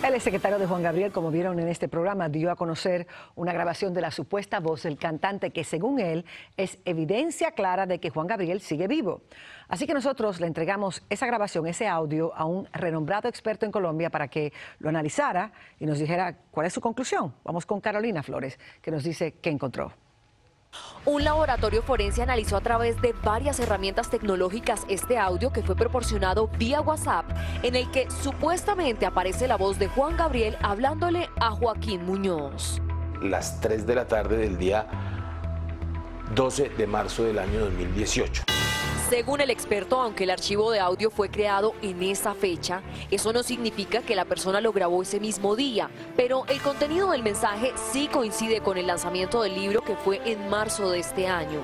El exsecretario de Juan Gabriel, como vieron en este programa, dio a conocer una grabación de la supuesta voz del cantante que, según él, es evidencia clara de que Juan Gabriel sigue vivo. Así que nosotros le entregamos esa grabación, ese audio, a un renombrado experto en Colombia para que lo analizara y nos dijera cuál es su conclusión. Vamos con Carolina Flores, que nos dice qué encontró. Un laboratorio forense analizó a través de varias herramientas tecnológicas este audio que fue proporcionado vía WhatsApp, en el que supuestamente aparece la voz de Juan Gabriel hablándole a Joaquín Muñoz. Las 3 de la tarde del día 12 de marzo del año 2018. Según el experto, aunque el archivo de audio fue creado en esa fecha, eso no significa que la persona lo grabó ese mismo día, pero el contenido del mensaje sí coincide con el lanzamiento del libro, que fue en marzo de este año.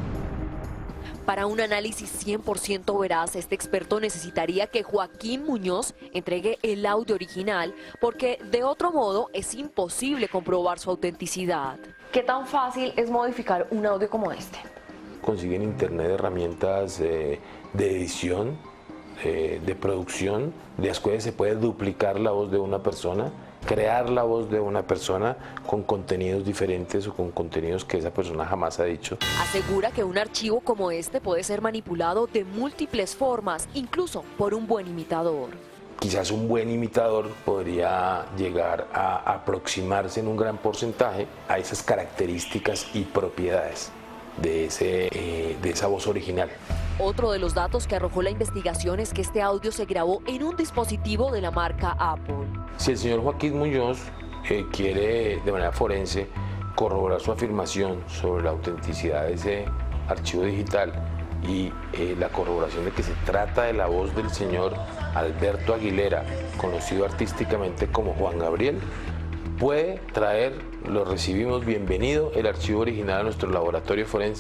Para un análisis 100% veraz, este experto necesitaría que Joaquín Muñoz entregue el audio original, porque de otro modo es imposible comprobar su autenticidad. ¿Qué tan fácil es modificar un audio como este? Consiguen en internet herramientas de edición, de producción, de las cuales se puede duplicar la voz de una persona, crear la voz de una persona con contenidos diferentes o con contenidos que esa persona jamás ha dicho. Asegura que un archivo como este puede ser manipulado de múltiples formas, incluso por un buen imitador. Quizás un buen imitador podría llegar a aproximarse en un gran porcentaje a esas características y propiedades de esa voz original. Otro de los datos que arrojó la investigación es que este audio se grabó en un dispositivo de la marca Apple. Si el señor Joaquín Muñoz quiere de manera forense corroborar su afirmación sobre la autenticidad de ese archivo digital y la corroboración de que se trata de la voz del señor Alberto Aguilera, conocido artísticamente como Juan Gabriel, puede traer, lo recibimos bienvenido, el archivo original a nuestro laboratorio forense.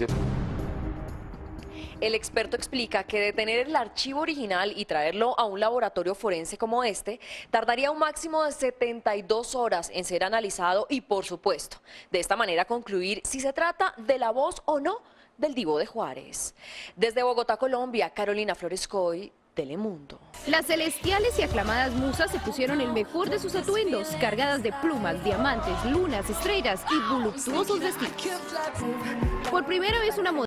El experto explica que detener el archivo original y traerlo a un laboratorio forense como este tardaría un máximo de 72 horas en ser analizado y, por supuesto, de esta manera concluir si se trata de la voz o no del Divo de Juárez. Desde Bogotá, Colombia, Carolina Flores Coy, Telemundo. Las celestiales y aclamadas musas se pusieron el mejor de sus atuendos, cargadas de plumas, diamantes, lunas, estrellas y voluptuosos vestidos. Por primera vez una